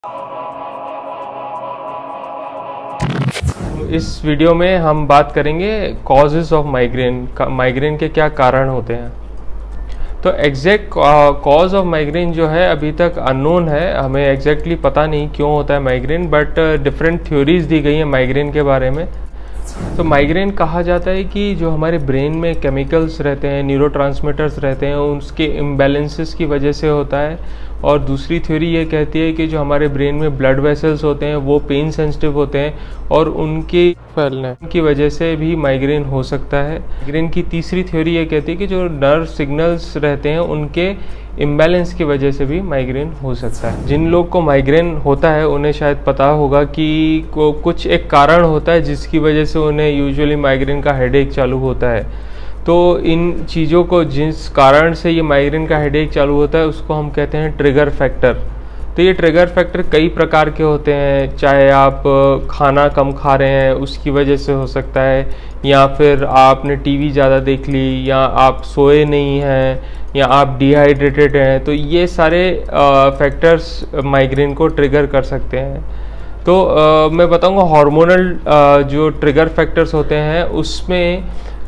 इस वीडियो में हम बात करेंगे कॉजेज़ ऑफ माइग्रेन। माइग्रेन के क्या कारण होते हैं। तो एग्जैक्ट कॉज ऑफ माइग्रेन जो है अभी तक अननोन है, हमें एग्जैक्टली पता नहीं क्यों होता है माइग्रेन, बट डिफरेंट थ्योरीज दी गई हैं माइग्रेन के बारे में। तो माइग्रेन कहा जाता है कि जो हमारे ब्रेन में केमिकल्स रहते हैं, न्यूरोट्रांसमीटर्स रहते हैं, उसके इम्बैलेंसेस की वजह से होता है। और दूसरी थ्योरी ये कहती है कि जो हमारे ब्रेन में ब्लड वेसल्स होते हैं वो पेन सेंसिटिव होते हैं और उनके फैलने की वजह से भी माइग्रेन हो सकता है। माइग्रेन की तीसरी थ्योरी ये कहती है कि जो नर्व सिग्नल्स रहते हैं उनके इम्बैलेंस की वजह से भी माइग्रेन हो सकता है। जिन लोग को माइग्रेन होता है उन्हें शायद पता होगा कि कुछ एक कारण होता है जिसकी वजह से उन्हें यूजुअली माइग्रेन का हेडेक चालू होता है। तो इन चीज़ों को, जिस कारण से ये माइग्रेन का हेडेक चालू होता है, उसको हम कहते हैं ट्रिगर फैक्टर। तो ये ट्रिगर फैक्टर कई प्रकार के होते हैं, चाहे आप खाना कम खा रहे हैं उसकी वजह से हो सकता है, या फिर आपने टीवी ज़्यादा देख ली, या आप सोए नहीं हैं, या आप डिहाइड्रेटेड हैं। तो ये सारे फैक्टर्स माइग्रेन को ट्रिगर कर सकते हैं। तो मैं बताऊंगा हार्मोनल जो ट्रिगर फैक्टर्स होते हैं उसमें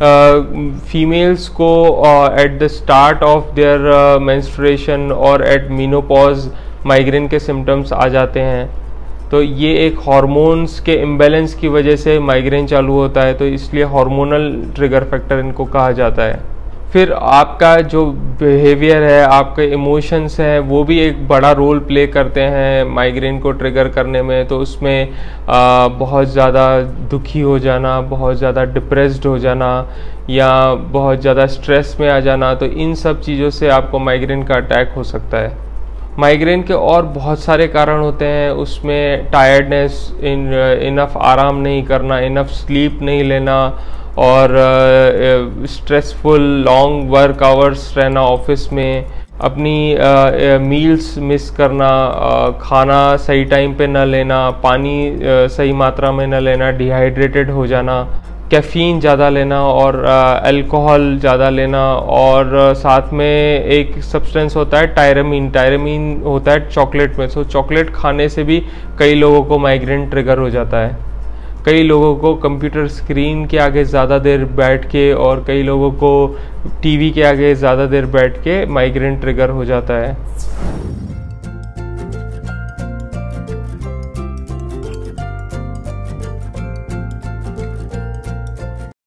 फीमेल्स को at the start of their menstruation और एट मीनोपॉज माइग्रेन के सिम्टम्स आ जाते हैं। तो ये एक हार्मोन्स के इम्बैलेंस की वजह से माइग्रेन चालू होता है, तो इसलिए हार्मोनल ट्रिगर फैक्टर इनको कहा जाता है। फिर आपका जो बिहेवियर है, आपके इमोशंस हैं, वो भी एक बड़ा रोल प्ले करते हैं माइग्रेन को ट्रिगर करने में। तो उसमें बहुत ज़्यादा दुखी हो जाना, बहुत ज़्यादा डिप्रेस्ड हो जाना, या बहुत ज़्यादा स्ट्रेस में आ जाना, तो इन सब चीज़ों से आपको माइग्रेन का अटैक हो सकता है। माइग्रेन के और बहुत सारे कारण होते हैं, उसमें टायर्डनेस, इनफ आराम नहीं करना, इनफ स्लीप नहीं लेना, और स्ट्रेसफुल लॉन्ग वर्क आवर्स रहना ऑफिस में, अपनी मील्स मिस करना, खाना सही टाइम पे न लेना, पानी सही मात्रा में न लेना, डिहाइड्रेटेड हो जाना, कैफ़ीन ज़्यादा लेना और अल्कोहल ज़्यादा लेना, और साथ में एक सब्सटेंस होता है टायरामीन। टायरामीन होता है चॉकलेट में। सो चॉकलेट खाने से भी कई लोगों को माइग्रेन ट्रिगर हो जाता है। कई लोगों को कंप्यूटर स्क्रीन के आगे ज़्यादा देर बैठ के, और कई लोगों को टीवी के आगे ज़्यादा देर बैठ के माइग्रेन ट्रिगर हो जाता है।